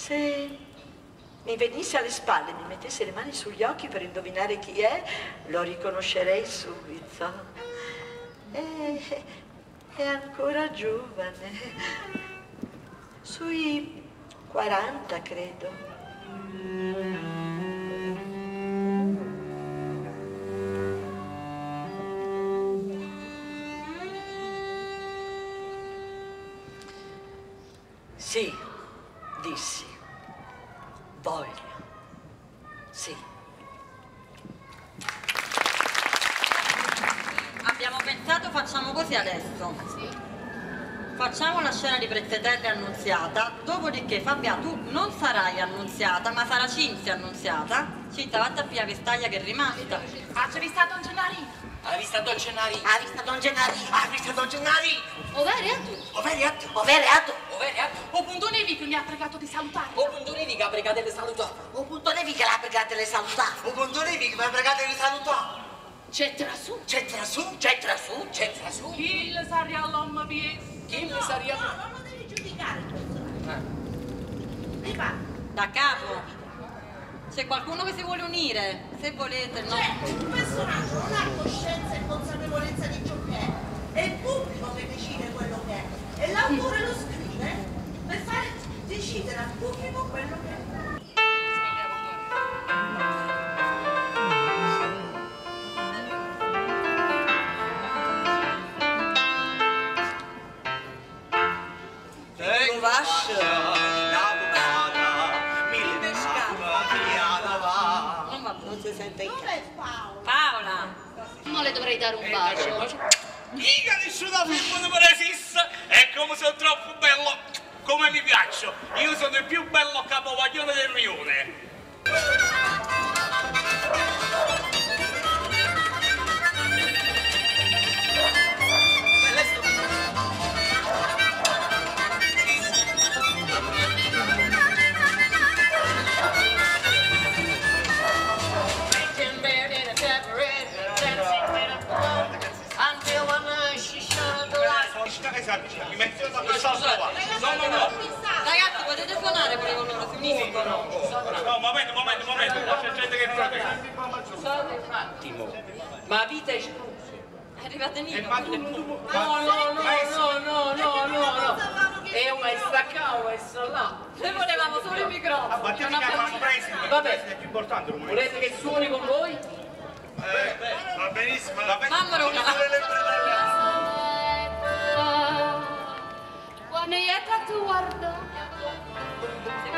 Se mi venisse alle spalle e mi mettesse le mani sugli occhi per indovinare chi è, lo riconoscerei subito. È ancora giovane, sui 40 credo. Sì, dissi. Voglio. Sì. Abbiamo pensato, facciamo così adesso. Facciamo la scena di Prezzetelli Annunziata, dopodiché Fabià tu non sarai Annunziata, ma sarà Cinzia Annunziata. Cinzia, vatti a via Vestaglia che è rimasta. Ah, c'è vista Don Gennari? Ha visto Don Gennari? Ha visto Don Gennari? Ha visto Don Gennari? Ovvero tu? Ovvero tu? Ovvero? Ovvero? O punto Nevi che mi ha pregato di salutare. O punto Nevi che ha pregato di salutare. O punto Nevi che l'ha pregato di salutare. O punto Nevi che mi ha pregato di salutare. C'è trasù. C'è trasù? C'è trasù? C'è trasù? Chi le sarà all'uomo pies? Chi le sarà? No, non lo devi giudicare il personaggio. Ne va. Da capo. C'è qualcuno che si vuole unire, se volete, no? Cioè, un personaggio non ha coscienza e consapevolezza di ciò che è il pubblico che decide quello che è. E l'autore lo scrive per fare decidere al pubblico quello che è. Non si sente in Dov'è Paola? Paola! Non le dovrei dare un bacio. Mica nessuno film non esiste, è come sono troppo bello, come mi piaccio. Io sono il più bello capovaglione del rione. Mi metto da questo qua. No. Ragazzi, potete suonare pure con loro, si uniscono. No, momento, c'è gente che non vede. Scusate un attimo, ma vita esclusa. Arrivate lì. No. È staccato, è là. Noi volevamo solo il microfono. Ma te non mi abbiamo chiamano presi, Vabbè. è più importante. Volete che suoni con voi? Va benissimo, Mammalo Quando è tu guarda. Se